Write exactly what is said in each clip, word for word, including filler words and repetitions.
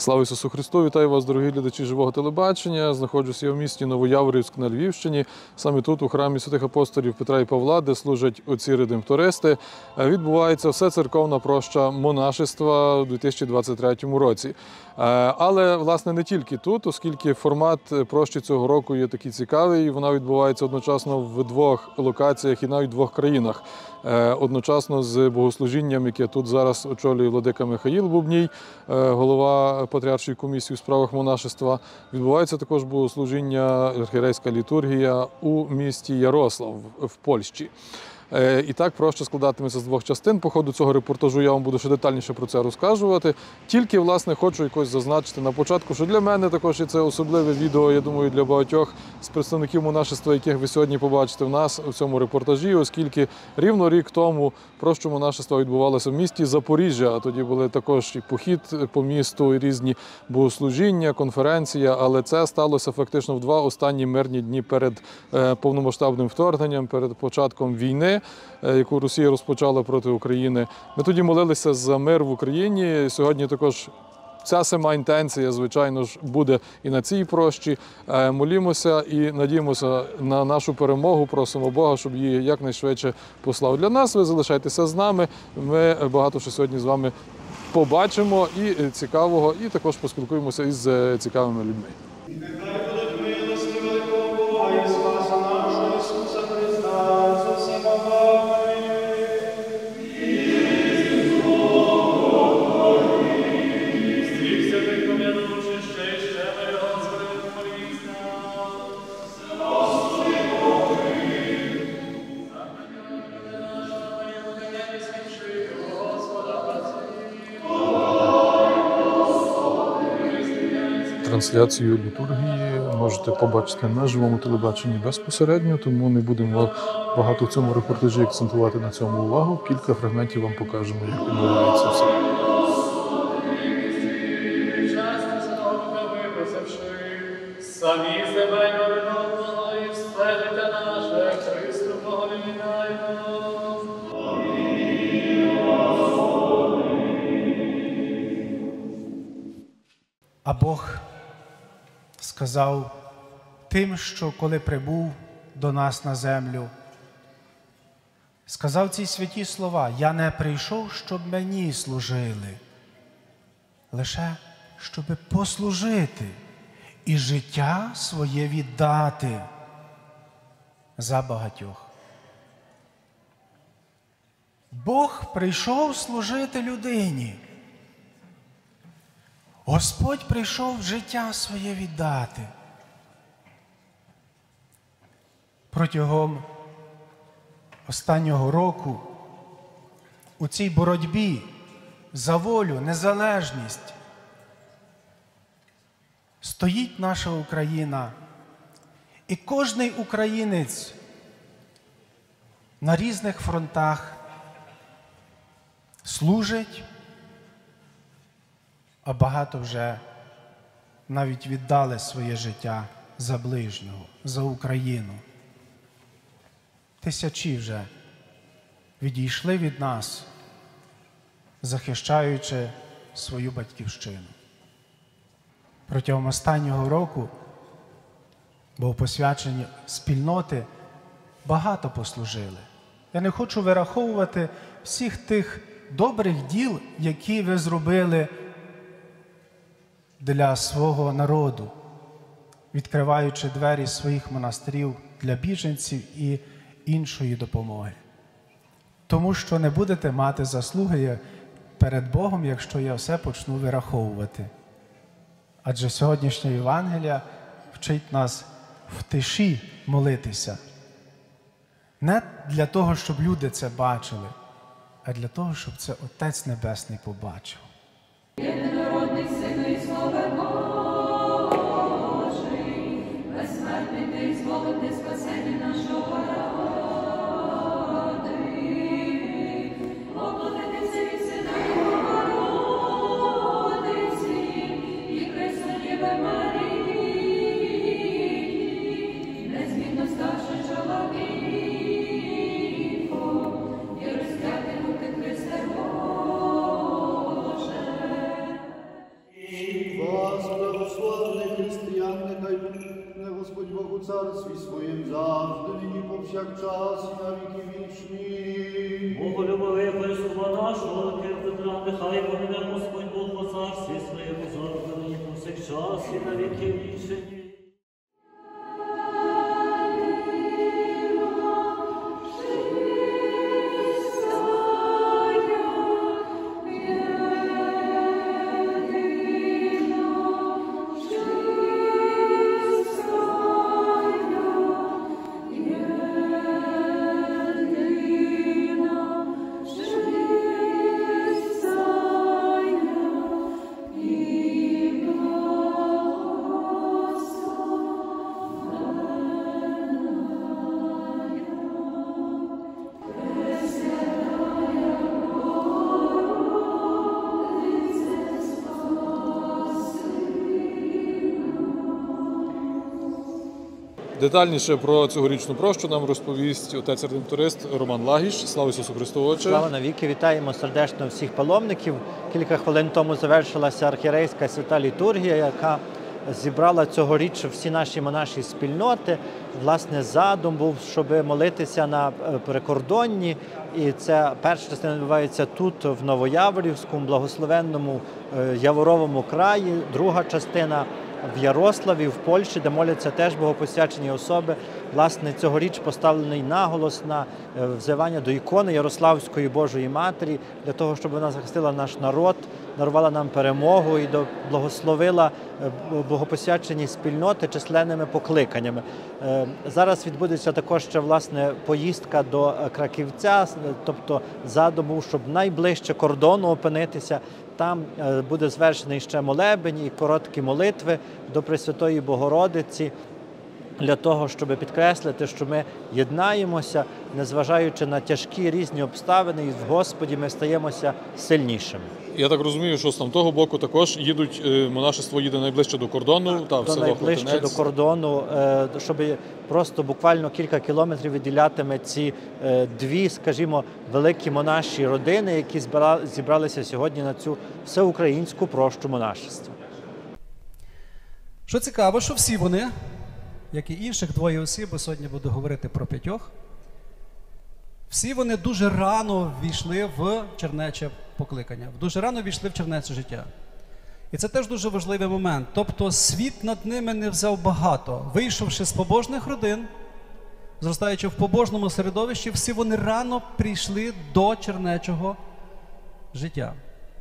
Слава Ісусу Христу! Вітаю вас, дорогі глядачі Живого телебачення. Знаходжуся я в місті Новояворівськ на Львівщині. Саме тут, у храмі святих апостолів Петра і Павла, де служать отці-редемптористи, відбувається все церковна проща монашества у дві тисячі двадцять третьому році. Але, власне, не тільки тут, оскільки формат прощі цього року є такий цікавий, вона відбувається одночасно в двох локаціях і навіть в двох країнах. Одночасно з богослужінням, яке тут зараз очолює владика Михаїл Бубній, голова Патріаршої комісії у справах монашества, відбувається також богослужіння, архієрейська літургія у місті Ярослав в Польщі. І так проща складатиметься з двох частин. По ходу цього репортажу я вам буду ще детальніше про це розказувати. Тільки, власне, хочу якось зазначити на початку, що для мене також і це особливе відео, я думаю, для багатьох з представників монашества, яких ви сьогодні побачите в нас у цьому репортажі, оскільки рівно рік тому проща монашества відбувалося в місті Запоріжжя, а тоді були також і похід по місту, і різні богослужіння, конференція, але це сталося фактично в два останні мирні дні перед повномасштабним вторгненням, перед початком війни, яку Росія розпочала проти України. Ми тоді молилися за мир в Україні. Сьогодні також ця сама інтенція, звичайно ж, буде і на цій прощі. Молімося і надіємося на нашу перемогу, просимо Бога, щоб її якнайшвидше послав. Для нас ви залишайтеся з нами, ми багато що сьогодні з вами побачимо і цікавого, і також поспілкуємося із цікавими людьми. Трансляцію літургії можете побачити на живому телебаченні безпосередньо, тому не будемо багато в цьому репортажі акцентувати на цьому увагу. Кілька фрагментів вам покажемо, як відбувається все. Самі себе новиновного і встелите наше, Христу поглинаємо. А Бог сказав тим, що коли прибув до нас на землю, сказав ці святі слова: «Я не прийшов, щоб мені служили, лише щоб послужити і життя своє віддати за багатьох». Бог прийшов служити людині. Господь прийшов життя своє віддати. Протягом останнього року у цій боротьбі за волю, незалежність стоїть наша Україна. І кожний українець на різних фронтах служить, а багато вже навіть віддали своє життя за ближнього, за Україну. Тисячі вже відійшли від нас, захищаючи свою батьківщину. Протягом останнього року богопосвячені спільноти багато послужили. Я не хочу вираховувати всіх тих добрих діл, які ви зробили для свого народу, відкриваючи двері своїх монастирів для біженців і іншої допомоги. Тому що не будете мати заслуги перед Богом, якщо я все почну вираховувати. Адже сьогоднішня Євангелія вчить нас в тиші молитися. Не для того, щоб люди це бачили, а для того, щоб це Отець Небесний побачив. Єдинородний Сину і Слово Божий, безсмертний Ти, зволити спасення нашого ради, поклонитися від Сина Богородиці і Христові Марії, незмінно ставши чоловіком і розп'яти руки Христе Боже. царстві своїм завжди, нині повсякчас і на віки вічні. Богу любові, Христа нашого, Петра, нехай помине Господь Бог по царстві своєму завжди, нині повсякчас і на віки вічні. Детальніше про цьогорічну прощу нам розповість отець редемторист Роман Лагіш. Слава Ісусу Христу, Отче! Слава навіки! Вітаємо сердечно всіх паломників. Кілька хвилин тому завершилася архієрейська свята літургія, яка зібрала цьогоріч всі наші монаші спільноти. Власне, задум був, щоб молитися на прикордонні. І це перша частина відбувається тут, в Новояворівському, благословенному Яворовому краї. Друга частина в Ярославі, в Польщі, де моляться теж богопосвячені особи. Власне, цьогоріч поставлений наголос на взивання до ікони Ярославської Божої Матері, для того, щоб вона захистила наш народ, дарувала нам перемогу і благословила богопосвячені спільноти численними покликаннями. Зараз відбудеться також ще, власне, поїздка до Краківця, тобто задум був, щоб найближче кордону опинитися. Там буде звершений ще молебень і короткі молитви до Пресвятої Богородиці, для того, щоб підкреслити, що ми єднаємося, незважаючи на тяжкі різні обставини, і в Господі ми стаємося сильнішими. Я так розумію, що з там того боку також їдуть, монашество їде найближче до кордону, та в До село найближче Хотинець. до кордону, щоб просто буквально кілька кілометрів відділятиме ці дві, скажімо, великі монаші родини, які зібралися сьогодні на цю всеукраїнську прощу монашества. Що цікаво, що всі вони, як і інших двоє осіб, бо сьогодні буду говорити про п'ятьох, всі вони дуже рано ввійшли в чернече покликання, дуже рано ввійшли в чернече життя. І це теж дуже важливий момент. Тобто світ над ними не взяв багато. Вийшовши з побожних родин, зростаючи в побожному середовищі, всі вони рано прийшли до чернечого життя.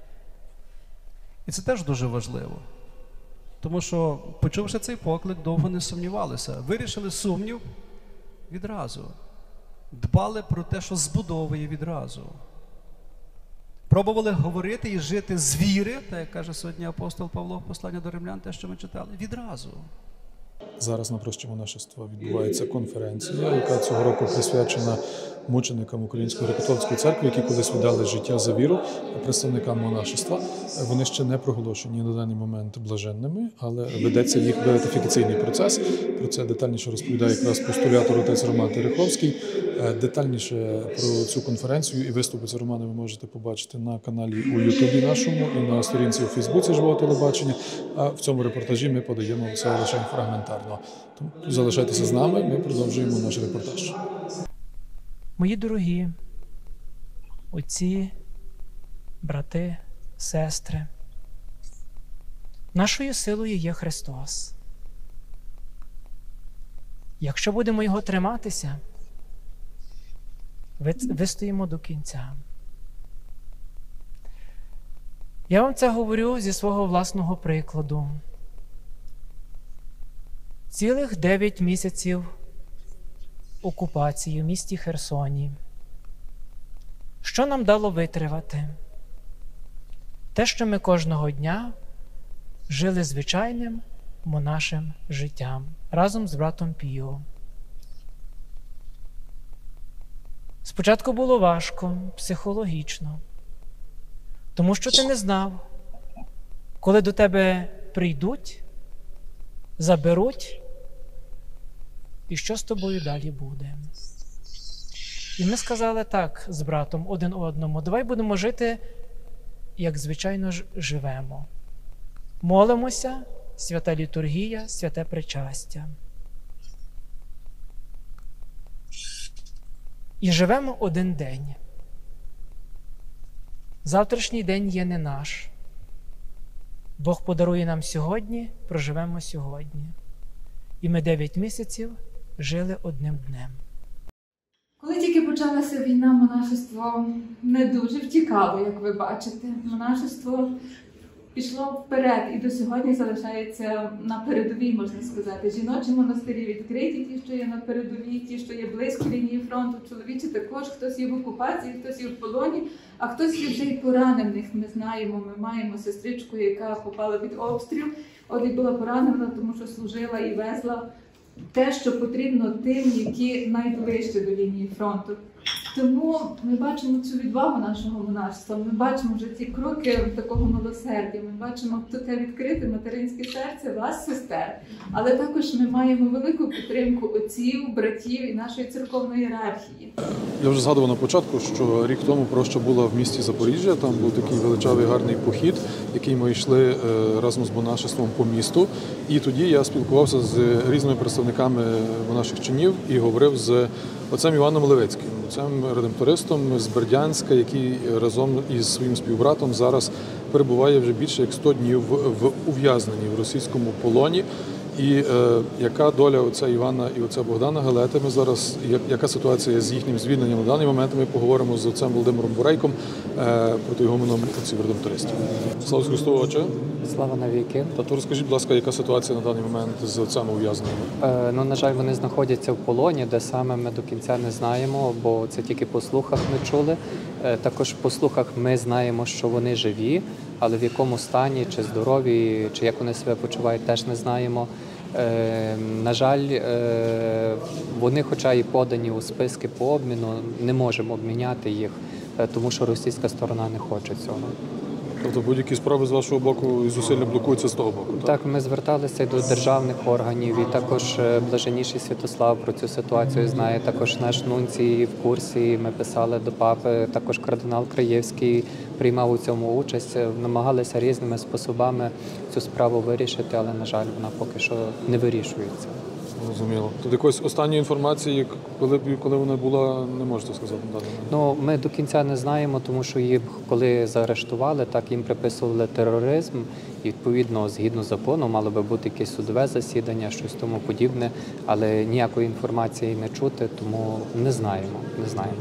І це теж дуже важливо. Тому що, почувши цей поклик, довго не сумнівалися. Вирішили сумнів відразу. Дбали про те, що збудовує відразу. Пробували говорити і жити з віри, так як каже сьогодні апостол Павло в посланні до римлян, те, що ми читали, відразу. Зараз на прощі монашества відбувається конференція, яка цього року присвячена мученикам Української греко-католицької церкви, які колись віддали життя за віру, представникам монашества. Вони ще не проголошені на даний момент блаженними, але ведеться їх беатифікаційний процес. Про це детальніше розповідає якраз постулятор отець Роман Тереховський. Детальніше про цю конференцію і виступи з Романа ви можете побачити на каналі у Ютубі нашому і на сторінці у Фейсбуці Живого телебачення. А в цьому репортажі ми подаємо все лише фрагментарно. Тому залишайтеся з нами, ми продовжуємо наш репортаж. Мої дорогі отці, брати, сестри, нашою силою є Христос. Якщо будемо Його триматися, вистоїмо до кінця. Я вам це говорю зі свого власного прикладу. Цілих дев'ять місяців окупації в місті Херсоні. Що нам дало витривати? Те, що ми кожного дня жили звичайним монашим життям разом з братом Піо. Спочатку було важко, психологічно, тому що ти не знав, коли до тебе прийдуть, заберуть, і що з тобою далі буде. І ми сказали так з братом один одному: давай будемо жити, як звичайно ж живемо. Молимося, свята літургія, святе причастя. І живемо один день. Завтрашній день є не наш. Бог подарує нам сьогодні, проживемо сьогодні. І ми дев'ять місяців жили одним днем. Коли тільки почалася війна, монашество не дуже втікало, як ви бачите. Монашество пішло вперед і до сьогодні залишається на передовій, можна сказати. Жіночі монастирі відкриті, ті, що є на передовій, ті, що є близько лінії фронту. Чоловічі також, хтось є в окупації, хтось є в полоні, а хтось є вже й поранених. Ми знаємо, ми маємо сестричку, яка попала під обстріл, от і була поранена, тому що служила і везла те, що потрібно тим, які найближче до лінії фронту. Тому ми бачимо цю відвагу нашого монашества, ми бачимо вже ті кроки такого милосердя, ми бачимо те відкрите материнське серце вас, сестер. Але також ми маємо велику підтримку отців, братів і нашої церковної ієрархії. Я вже згадував на початку, що рік тому проща була в місті Запоріжжя, там був такий величавий гарний похід, який ми йшли разом з монашеством по місту. І тоді я спілкувався з різними представниками монаших чинів і говорив з отцем Іваном Левицьким, отцем редемптористом з Бердянська, який разом із своїм співбратом зараз перебуває вже більше як сто днів в ув'язненні в російському полоні. І е, яка доля отця Івана і отця Богдана Галети, ми зараз, як, яка ситуація з їхнім звільненням на даний момент, ми поговоримо з отцем Володимиром Бурейком, е, протоігуменом отців редемптористів. Слава Христу, отче! Слава навіки! Та то розкажіть, будь ласка, яка ситуація на даний момент з отцями ув'язненими? Е, ну, на жаль, вони знаходяться в полоні, де саме ми до кінця не знаємо, бо це тільки по слухах ми чули. Е, також по слухах ми знаємо, що вони живі, але в якому стані, чи здорові, чи як вони себе почувають, теж не знаємо. Е, на жаль, е, вони, хоча і подані у списки по обміну, не можемо обміняти їх, е, тому що російська сторона не хоче цього. Тобто будь-які справи з вашого боку і зусилля блокуються з того боку? Так, так, ми зверталися до державних органів, і також блаженніший Святослав про цю ситуацію знає, також наш нунцій в курсі, ми писали до папи, також кардинал Краєвський приймав у цьому участь, намагалися різними способами цю справу вирішити, але, на жаль, вона поки що не вирішується. Зрозуміло. Тут якоїсь останньої інформації, коли, коли вона була, не можете сказати? Ну, ми до кінця не знаємо, тому що їх, коли заарештували, так їм приписували тероризм. І, відповідно, згідно закону, мало би бути якесь судове засідання, щось тому подібне, але ніякої інформації не чути, тому не знаємо, не знаємо.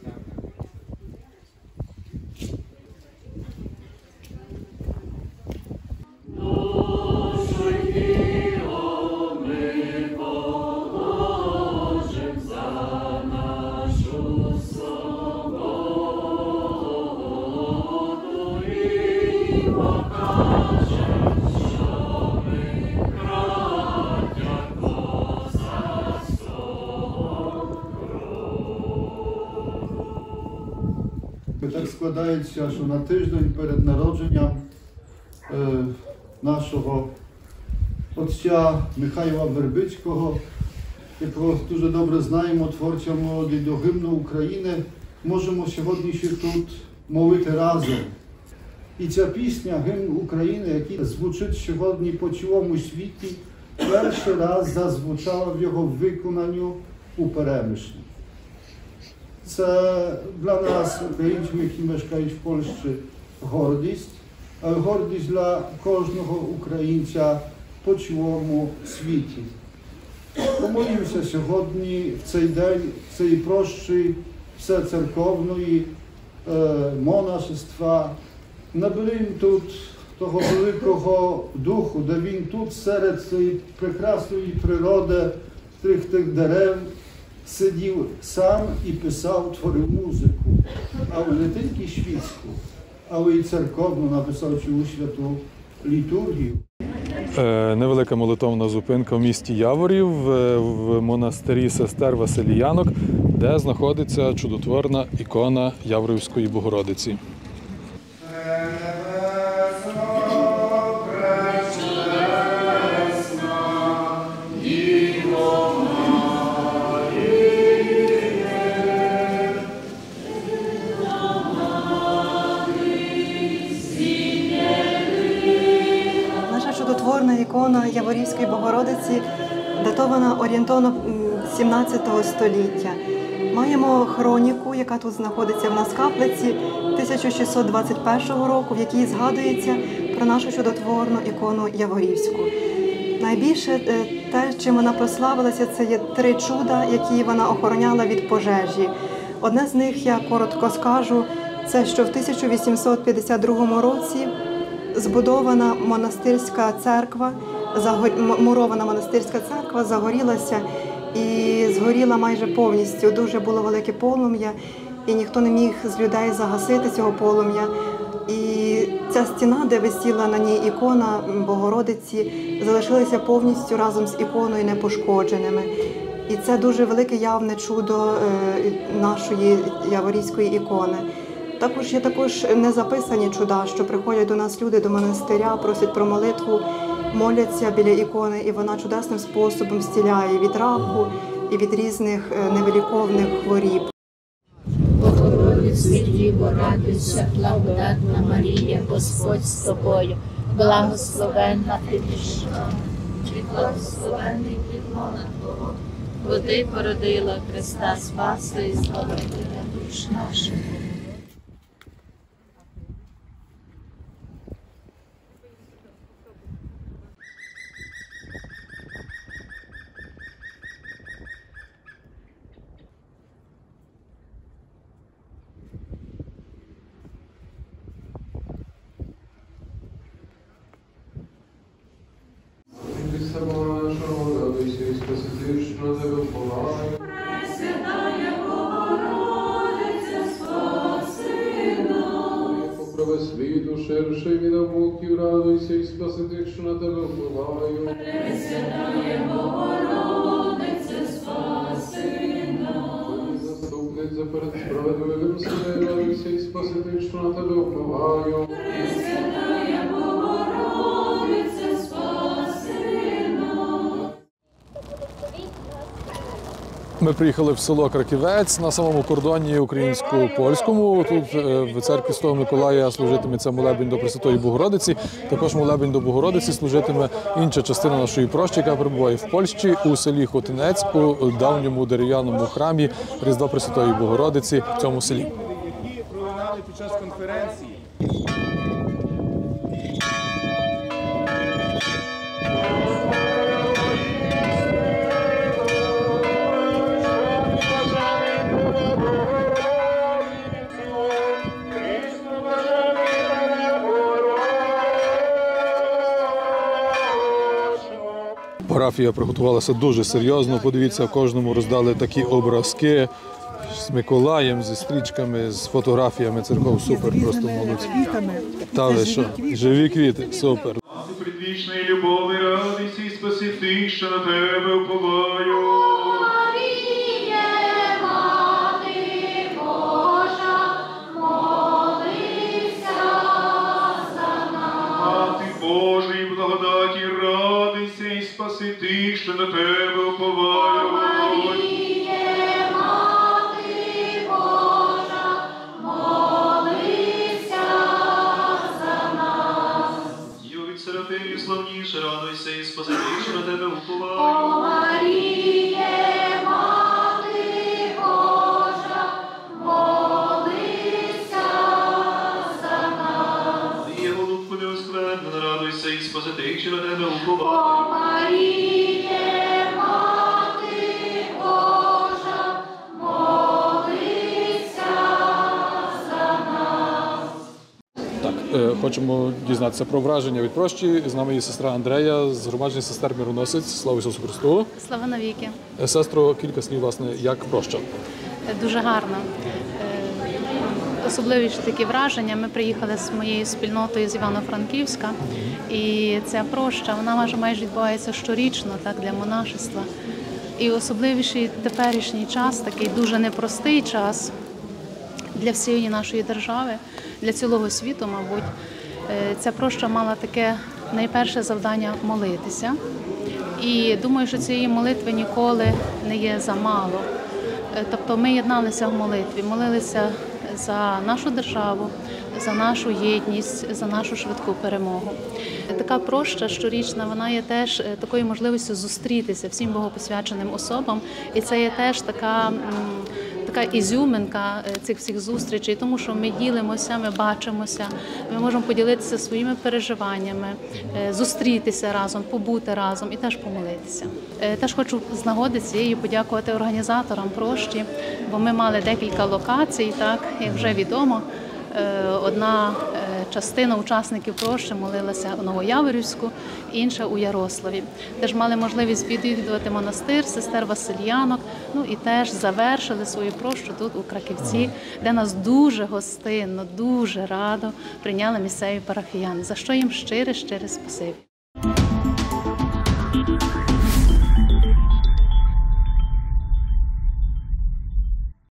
Так складається, що на тиждень перед народженням е, нашого отця Михайла Вербицького, якого дуже добре знаємо, творця молоді до гімну України, можемо сьогодні ще тут молити разом. І ця пісня, гімн України, який звучить сьогодні по цілому світі, перший раз зазвучала в його виконанню у Перемишлі. Це для нас, українців, які мешкають в Польщі, гордість, але гордість для кожного українця по цілому світі. Помолімося сьогодні, в цей день, в цій прощі всецерковної е, монашества. Наберімо тут того великого духу, де він тут серед цієї прекрасної природи, тих тих дерев, сидів сам і писав, творив музику, але не тільки світську, але й церковну, написав цю святу літургію. Невелика молитовна зупинка в місті Яворів, в монастирі сестер Василіянок, де знаходиться чудотворна ікона Яворівської Богородиці. Чудотворна ікона Яворівської Богородиці датована орієнтовно сімнадцятого століття. Маємо хроніку, яка тут знаходиться в нас в каплиці тисяча шістсот двадцять першого року, в якій згадується про нашу чудотворну ікону Яворівську. Найбільше те, чим вона прославилася, це є три чуда, які вона охороняла від пожежі. Одне з них, я коротко скажу, це що в тисяча вісімсот п'ятдесят другому році збудована монастирська церква, мурована монастирська церква загорілася і згоріла майже повністю. Дуже було велике полум'я, і ніхто не міг з людей загасити цього полум'я. І ця стіна, де висіла на ній ікона Богородиці, залишилася повністю разом з іконою непошкодженими. І це дуже велике явне чудо нашої яворівської ікони. Також є також незаписані чуда, що приходять до нас люди до монастиря, просять про молитву, моляться біля ікони, і вона чудесним способом зціляє від раку і від різних невиліковних хворіб. Богородице Діво, радуйся, благодатна Марія, Господь з тобою, благословенна ти між жінками, і благословенний плід лона Твого, бо ти породила Христа Спаса і Збавителя душ наших. Світу ширший від муків, радуйся і спаси тих, що на тебе впливаю. Пресвятая Богородице, спаси нас. Заступниця перед справедливим судом, радуйся і спаси тих, що на тебе впливаю. Пресвятая Богородице, спаси нас. Ми приїхали в село Краківець на самому кордоні українсько-польському. Тут в церкві Святого Миколая служитиметься молебень до Пресвятої Богородиці. Також молебень до Богородиці служитиме інша частина нашої прощі, яка перебуває в Польщі, у селі Хотинець, у давньому дерев'яному храмі Різдва Пресвятої Богородиці в цьому селі. Пролунали під час конференції. Парафія приготувалася дуже серйозно. Подивіться, кожному роздали такі образки з Миколаєм, зі стрічками, з фотографіями церков. Супер, просто молодці. Та ви що? Живі квіти, супер. Предвічної любові, радуйся і спаси тих, що на тебе уповаю. Божої благодаті, радуйся і спаси тих, що на тебе уповаю. Маріє, Мати Божа, молися за нас. Діво від серафимів славніше, радуйся і спаси тих, що на тебе уповаю. О, Маріє, Мати Божа, молися за нас. Є голубку неосквернена, радуйся і спаси тих, що на тебе уповаю. О, Маріє, Мати Божа, молися за нас. Так, е, хочемо дізнатися про враження від прощі. З нами є сестра Андрея з громадження сестер Мироносець. Слава Ісусу Христу! Слава навіки! Е, Сестро, кілька слів, власне, як проща? Дуже гарно. Особливіші такі враження. Ми приїхали з моєю спільнотою з Івано-Франківська, і ця проща, вона майже, майже відбувається щорічно, так, для монашества. І особливіший теперішній час, такий дуже непростий час для всієї нашої держави, для цілого світу, мабуть. Ця проща мала таке найперше завдання – молитися. І думаю, що цієї молитви ніколи не є замало. Тобто ми єдналися в молитві, молилися за нашу державу, за нашу єдність, за нашу швидку перемогу. Така проща щорічна, вона є теж такою можливістю зустрітися всім богопосвяченим особам. І це є теж така така ізюминка цих всіх зустрічей, тому що ми ділимося, ми бачимося, ми можемо поділитися своїми переживаннями, зустрітися разом, побути разом і теж помолитися. Теж хочу з нагоди цієї подякувати організаторам прощі, бо ми мали декілька локацій, так, як вже відомо. Одна частина учасників прощі молилася у Новояворівську, інша у Ярославі. Теж мали можливість відвідувати монастир сестер Васильянок, ну і теж завершили свою прощу тут у Краківці, де нас дуже гостинно, дуже радо прийняли місцеві парафіяни, за що їм щире-щире спасибі.